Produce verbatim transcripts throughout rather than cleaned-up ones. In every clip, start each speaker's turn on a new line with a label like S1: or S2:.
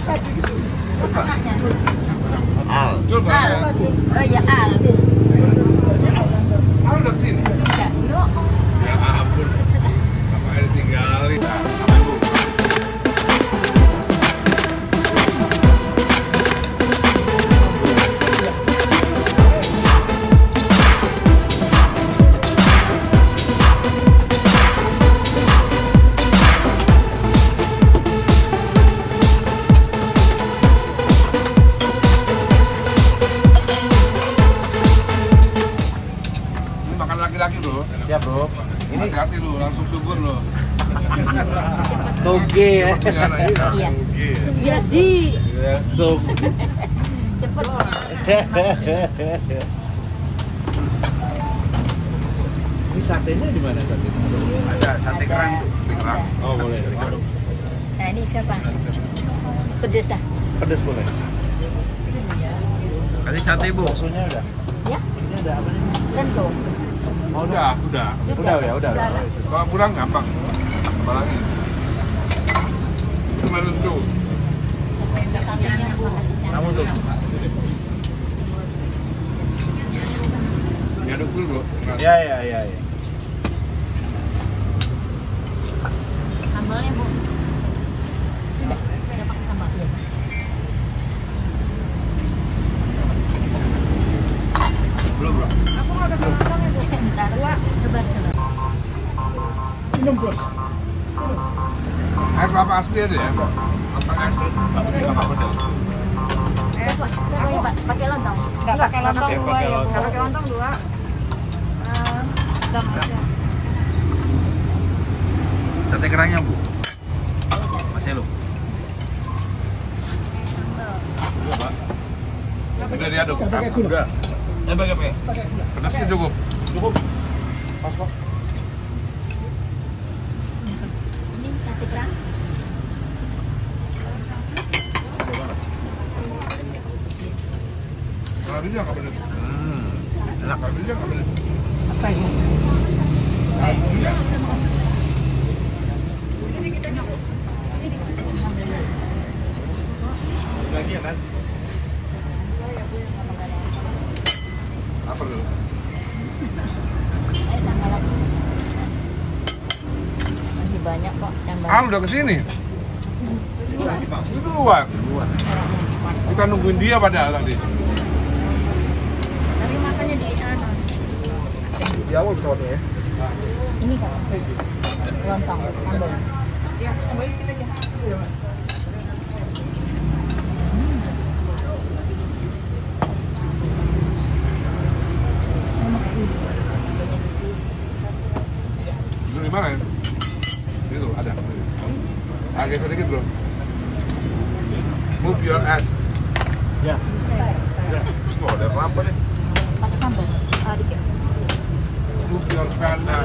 S1: Al.
S2: Al. Oh ya Al.
S3: Al udah kesini?
S2: Sudah.
S3: Ya ampun. Bapaknya ditinggalin. Nah, sama ibu. Laki-laki bro.
S1: Siap bro.
S3: Ini hati-hati lu, langsung subur lu.
S1: Toge ya.
S2: Iya. Jadi.
S1: Langsung.
S2: Cepet.
S1: Ini satenya di mana sate?
S3: Ada sate kerang tuh, sate kerang.
S1: Oh boleh.
S2: Nah ini siapa? Pedes dah.
S1: Pedas boleh.
S3: Kasih sate bu.
S1: Baksonya udah.
S2: Ya.
S1: Ini ada apa nih?
S2: Lento.
S3: Oh, udah, udah.
S1: Udah ya, udah.
S3: Kalau kurang gampang. Apalagi. Cuma lentu.
S1: Kamu tuh.
S3: Diaduk dulu bro.
S1: Ya ya ya ya.
S2: Sambalnya bu. Sudah. Sudah pakai sambal. Iya.
S3: Belum bro.
S2: Aku mau ada sambalnya bu. Bentar. Dua. Sebar sebar.
S3: Minum bos. Air kelapa asli ada ya? Kelapa asli. Kelapa pedas.
S2: Eh, Pak. Saya mau Pak, pakai lontong.
S4: Enggak pakai lontong
S3: Saya
S4: dua
S3: pakai
S4: ya.
S3: lontong.
S4: Enggak pakai lontong dua. Eh, dam aja.
S3: Sate kerangnya bu. Masih lu. Udah pak. Udah diaduk.
S1: Pakai gula.
S3: Udah.
S1: Ya pakai pakai.
S3: Pedasnya cukup.
S1: Cukup. Pas kok.
S2: Ini sate kerang.
S3: Kalorinya nggak pedas.
S1: Hmm.
S3: Enak. Kalorinya nggak pedas.
S2: Apa ini?
S1: Lagi ya mas.
S3: Apa dulu?
S2: Eh, tambah lagi. Masih banyak kok tambah.
S3: Ah udah kesini. Itu duluan. Kita nungguin dia padahal tadi.
S2: Tapi makannya di sana.
S1: Di awal pesawatnya ya.
S2: Ini kan lontong sambal.
S4: Ya, sambil dikit aja.
S3: Itu di mana ya? Itu ada. Ah, geser dikit bro. Move your ass.
S1: Ya.
S3: Oh, ada lampu nih.
S2: Pakai sambal. Ah, dikit.
S3: Move your fat ass.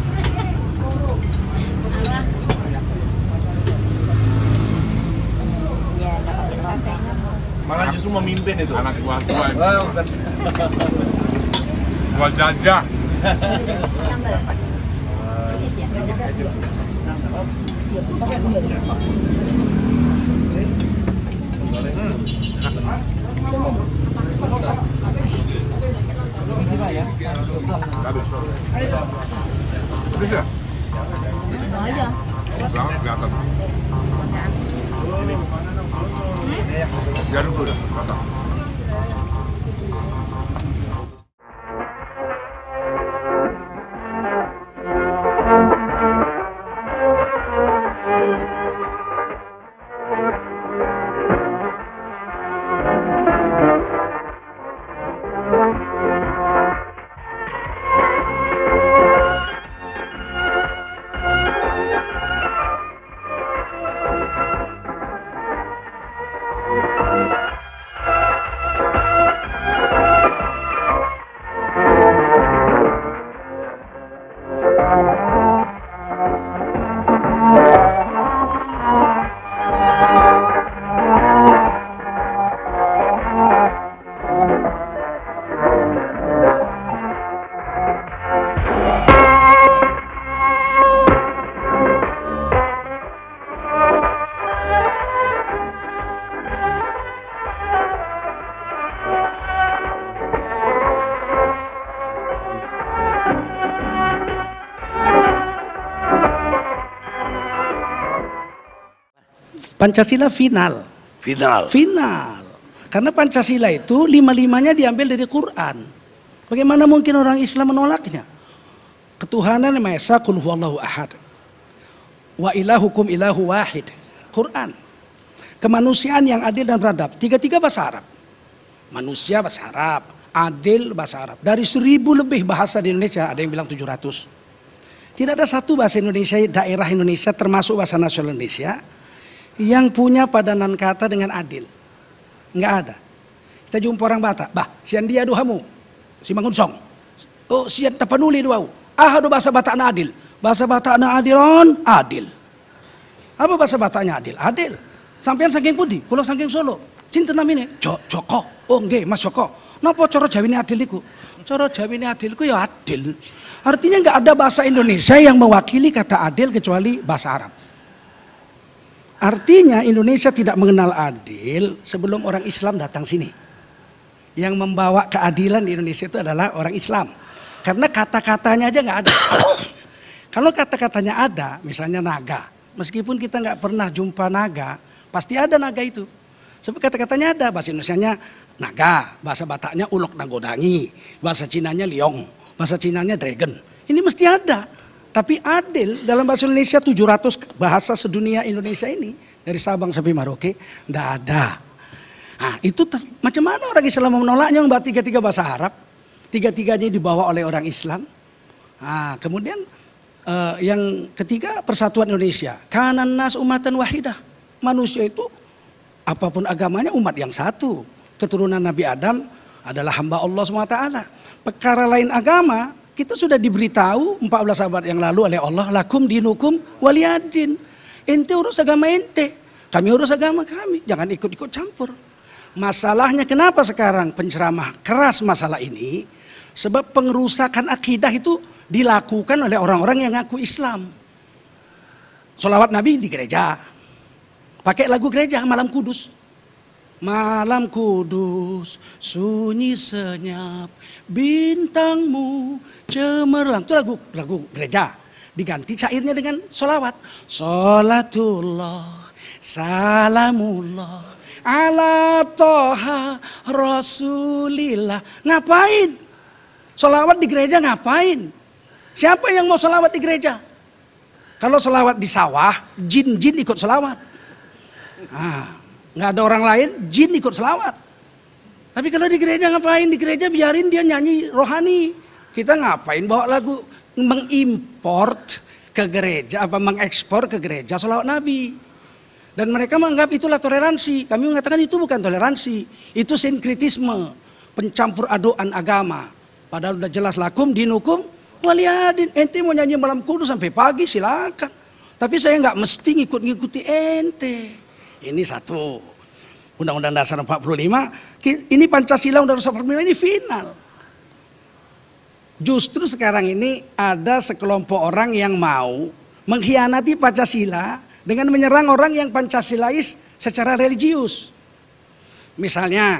S2: Apa? Ya, enggak pakai satenya.
S1: Malah justru memimpin itu.
S3: Anak buah gua.
S1: Wah, Ustaz.
S3: Gua jajah.
S2: Sambal. Dikit ya.
S3: Habis. Udah ya?
S2: Mau aja.
S3: Banget kelihatan. Diaduk dulu dah. Matang.
S5: Pancasila final.
S6: Final.
S5: Final. Karena Pancasila itu lima-limanya diambil dari Quran. Bagaimana mungkin orang Islam menolaknya? Ketuhanan yang Maha Esa, Qul huwallahu ahad. Wa ilahukum ilahu wahid. Quran. Kemanusiaan yang adil dan beradab. Tiga-tiga bahasa Arab. Manusia bahasa Arab, adil bahasa Arab. Dari seribu lebih bahasa di Indonesia, ada yang bilang tujuh ratus. Tidak ada satu bahasa Indonesia, daerah Indonesia termasuk bahasa nasional Indonesia yang punya padanan kata dengan adil. Enggak ada. Kita jumpa orang Batak, bah, sian dia duhamu, si mangunsong. Oh, sian tapanuli duau. Ah, ada bahasa Batak na adil. Bahasa Batak na adilon, adil. Apa bahasa Bataknya adil? Adil. Sampean saking pudi, pulau saking Solo. Cinta namine, Jo Joko. Oh, nggih, Mas Joko. Napa cara Jawine adil iku? Cara Jawine adil iku ya adil. Artinya nggak ada bahasa Indonesia yang mewakili kata adil kecuali bahasa Arab. Artinya Indonesia tidak mengenal adil sebelum orang Islam datang sini. Yang membawa keadilan di Indonesia itu adalah orang Islam. Karena kata-katanya aja nggak ada. Kalau kata-katanya ada, misalnya naga. Meskipun kita nggak pernah jumpa naga, pasti ada naga itu. Sebab kata-katanya ada, bahasa Indonesianya naga, bahasa Bataknya ulok nagodangi, bahasa Cinanya liong, bahasa Cinanya dragon. Ini mesti ada. Tapi adil dalam bahasa Indonesia tujuh ratus bahasa sedunia Indonesia ini, dari Sabang sampai Merauke, tidak ada. Nah, itu macam mana orang Islam mau menolaknya mbak tiga-tiga bahasa Arab, tiga-tiganya dibawa oleh orang Islam. Nah, kemudian uh, yang ketiga persatuan Indonesia. Kanan nas umatan wahidah. Manusia itu apapun agamanya umat yang satu. Keturunan Nabi Adam adalah hamba Allah subhanahu wa taala. Perkara lain agama kita sudah diberitahu empat belas abad yang lalu oleh Allah, lakum dinukum waliyadin. Ente urus agama ente, kami urus agama kami. Jangan ikut-ikut campur. Masalahnya kenapa sekarang penceramah keras masalah ini? Sebab pengerusakan akidah itu dilakukan oleh orang-orang yang ngaku Islam. Sholawat Nabi di gereja, pakai lagu gereja malam kudus. Malam kudus, sunyi senyap, bintangmu cemerlang. Itu lagu lagu gereja. Diganti syairnya dengan sholawat. Sholatullah, salamullah, ala toha rasulillah. Ngapain? Sholawat di gereja ngapain? Siapa yang mau sholawat di gereja? Kalau sholawat di sawah, jin-jin ikut sholawat. Ah. Nggak ada orang lain, jin ikut selawat. Tapi kalau di gereja ngapain? Di gereja biarin dia nyanyi rohani. Kita ngapain bawa lagu mengimport ke gereja, apa mengekspor ke gereja selawat Nabi. Dan mereka menganggap itulah toleransi. Kami mengatakan itu bukan toleransi. Itu sinkritisme, pencampur aduan agama. Padahal udah jelas lakum dinukum waliyadin. Ente mau nyanyi malam kudus sampai pagi silakan. Tapi saya nggak mesti ngikut-ngikuti ente. Ini satu, Undang-Undang Dasar empat puluh lima, ini Pancasila Undang-Undang Dasar empat puluh lima ini final. Justru sekarang ini ada sekelompok orang yang mau mengkhianati Pancasila dengan menyerang orang yang Pancasilais secara religius. Misalnya,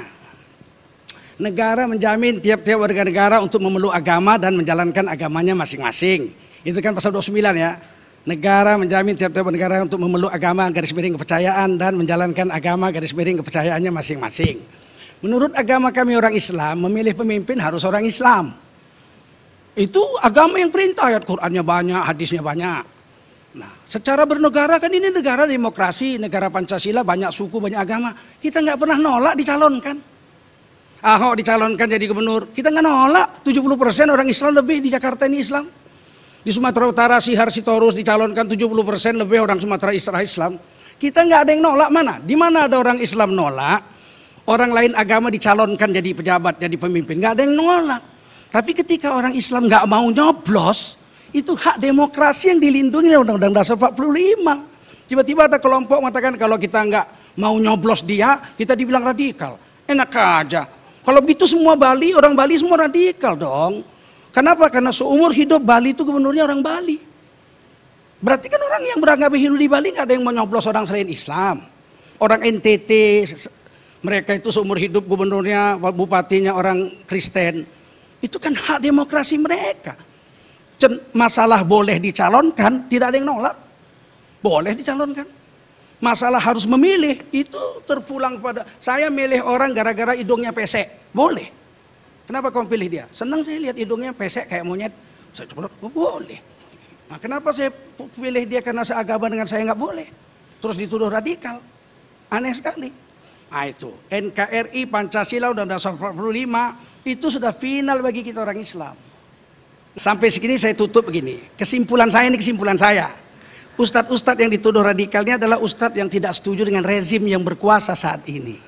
S5: negara menjamin tiap-tiap warga negara untuk memeluk agama dan menjalankan agamanya masing-masing. Itu kan pasal dua puluh sembilan ya. Negara menjamin tiap-tiap negara untuk memeluk agama garis miring kepercayaan dan menjalankan agama garis miring kepercayaannya masing-masing. Menurut agama kami orang Islam, memilih pemimpin harus orang Islam. Itu agama yang perintah, ayat Qur'annya banyak, hadisnya banyak. Nah, secara bernegara kan ini negara demokrasi, negara Pancasila, banyak suku, banyak agama. Kita nggak pernah nolak dicalonkan. Ahok dicalonkan jadi gubernur, kita nggak nolak. tujuh puluh persen orang Islam lebih di Jakarta ini Islam. Di Sumatera Utara Sihar Sitorus dicalonkan tujuh puluh persen lebih orang Sumatera Islam. Kita nggak ada yang nolak mana? Di mana ada orang Islam nolak, orang lain agama dicalonkan jadi pejabat, jadi pemimpin, nggak ada yang nolak. Tapi ketika orang Islam nggak mau nyoblos, itu hak demokrasi yang dilindungi oleh Undang-Undang Dasar empat puluh lima. Tiba-tiba ada kelompok mengatakan kalau kita nggak mau nyoblos dia, kita dibilang radikal. Enak aja. Kalau begitu semua Bali, orang Bali semua radikal dong. Kenapa? Karena seumur hidup Bali itu gubernurnya orang Bali. Berarti kan orang yang beragama Hindu di Bali nggak ada yang mau nyoblos orang selain Islam. Orang N T T, mereka itu seumur hidup gubernurnya, bupatinya orang Kristen. Itu kan hak demokrasi mereka. Masalah boleh dicalonkan, tidak ada yang nolak. Boleh dicalonkan. Masalah harus memilih, itu terpulang pada saya milih orang gara-gara hidungnya pesek. Boleh. Kenapa kamu pilih dia? Senang saya lihat hidungnya pesek kayak monyet. Saya coba, oh, boleh. Nah, kenapa saya pilih dia karena seagama dengan saya nggak boleh? Terus dituduh radikal. Aneh sekali. Nah itu, N K R I, Pancasila, Undang-Undang empat puluh lima, itu sudah final bagi kita orang Islam. Sampai segini saya tutup begini. Kesimpulan saya ini kesimpulan saya. Ustadz-ustadz yang dituduh radikalnya adalah ustadz yang tidak setuju dengan rezim yang berkuasa saat ini.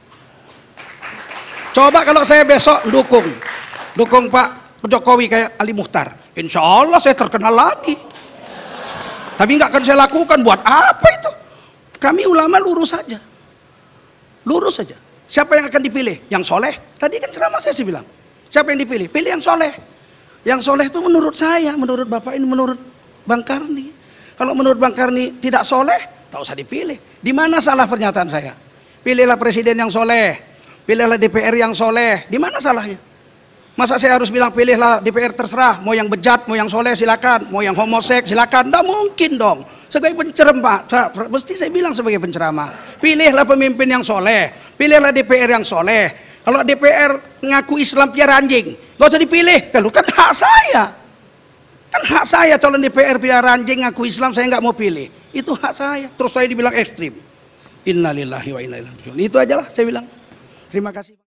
S5: Coba kalau saya besok dukung, dukung Pak Jokowi kayak Ali Mukhtar, insya Allah saya terkenal lagi. Tapi nggak akan saya lakukan. Buat apa itu? Kami ulama lurus saja, lurus saja. Siapa yang akan dipilih? Yang soleh. Tadi kan ceramah saya sih bilang, siapa yang dipilih? Pilih yang soleh. Yang soleh itu menurut saya, menurut Bapak ini, menurut Bang Karni. Kalau menurut Bang Karni tidak soleh, tak usah dipilih. Di mana salah pernyataan saya? Pilihlah presiden yang soleh, pilihlah D P R yang soleh. Di mana salahnya? Masa saya harus bilang pilihlah D P R terserah, mau yang bejat, mau yang soleh silakan, mau yang homoseks silakan? Tidak mungkin dong. Sebagai penceramah, mesti saya bilang sebagai penceramah, pilihlah pemimpin yang soleh, pilihlah D P R yang soleh. Kalau D P R ngaku Islam piara anjing, gak usah dipilih. Kalau kan hak saya. Kan hak saya calon D P R piara anjing ngaku Islam, saya nggak mau pilih. Itu hak saya. Terus saya dibilang ekstrim. Innalillahi wa inna ilaihi raji'un. Itu aja lah saya bilang. Terima kasih.